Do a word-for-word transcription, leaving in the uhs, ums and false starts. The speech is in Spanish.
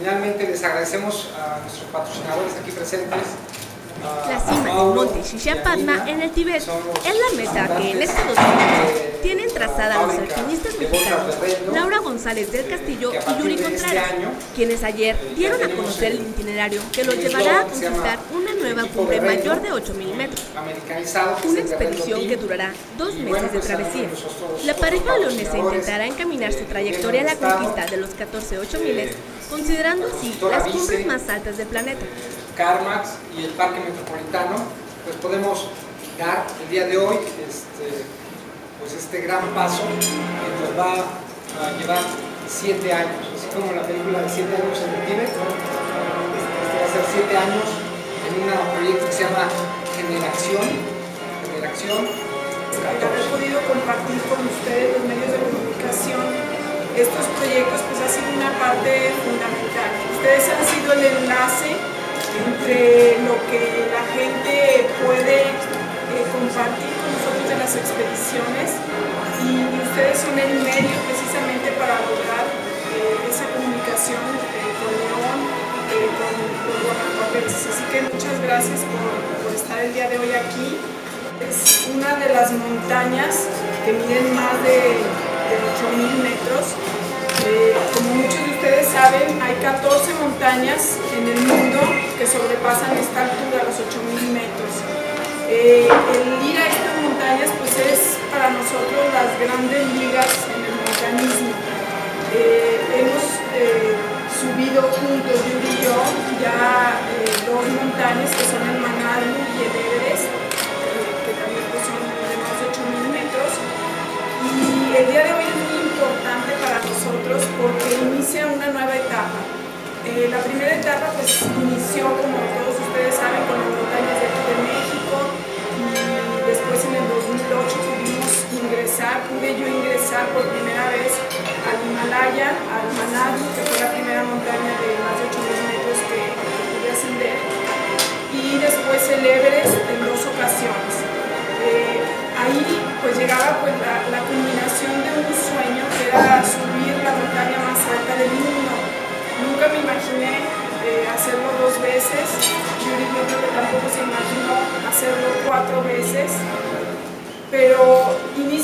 finalmente les agradecemos a nuestros patrocinadores aquí presentes. La cima del monte Shishapatma en el Tíbet es la meta que en este dos mil once tienen trazada los alpinistas mexicanos Laura González del Castillo y Yuri Contreras, quienes ayer dieron a conocer el itinerario que los llevará a conquistar una nueva cumbre mayor de ocho mil metros. Una expedición que durará dos meses de travesía. La pareja leonesa intentará encaminar su trayectoria a la conquista de los catorce ocho miles, considerando así las cumbres más altas del planeta. CarMax y el Parque Metropolitano, pues podemos dar el día de hoy este, pues este gran paso que nos va a llevar siete años, así como la película de siete años en el Tíbet. Este va a ser siete años en un proyecto que se llama Generación, Generación Haber podido compartir con ustedes, los medios de comunicación, estos proyectos, pues ha sido una parte fundamental. Ustedes han sido el enlace entre lo que la gente puede eh, compartir con nosotros en las expediciones, y ustedes son el medio precisamente para lograr eh, esa comunicación eh, con León, eh, con los guanajuatenses. Así que muchas gracias por, por estar el día de hoy aquí. Es una de las montañas que miden más de, de ocho mil metros. Eh, como muchos de ustedes saben, hay catorce montañas en el mundo que sobrepasan esta altura, los ocho mil metros. Eh, el ir a estas montañas pues es para nosotros las grandes ligas en el montañismo. Eh, hemos eh, subido juntos, Yuri y yo, ya eh, dos montañas que son el Manadlu y el Everest, eh, que también pues, son de más de ocho mil metros. Y el día de hoy es muy importante para nosotros porque inicia una nueva etapa. Eh, la primera etapa pues inició, como todos ustedes saben, con las montañas de aquí de México, y después en el dos mil ocho pudimos ingresar, pude yo ingresar por primera vez al Himalaya, al Manadlu, que fue la primera montaña de más de ocho mil metros que, que pude ascender, y después el Everest en dos ocasiones. Eh, ahí pues llegaba pues, la, la culminación de un sueño que era subir la montaña más alta del mundo. Nunca me imaginé eh, hacerlo dos veces. Yuri yo creo que tampoco se imaginó hacerlo cuatro veces, pero inicia